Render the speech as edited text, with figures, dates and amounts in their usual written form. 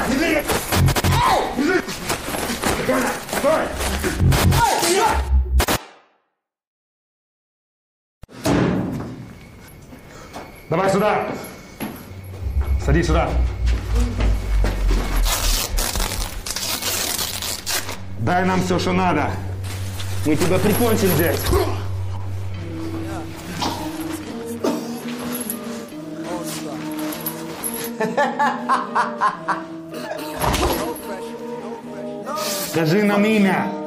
Стой! Давай сюда! Садись сюда! Дай нам все, что надо. Мы тебя прикончим здесь. Скажи нам имя.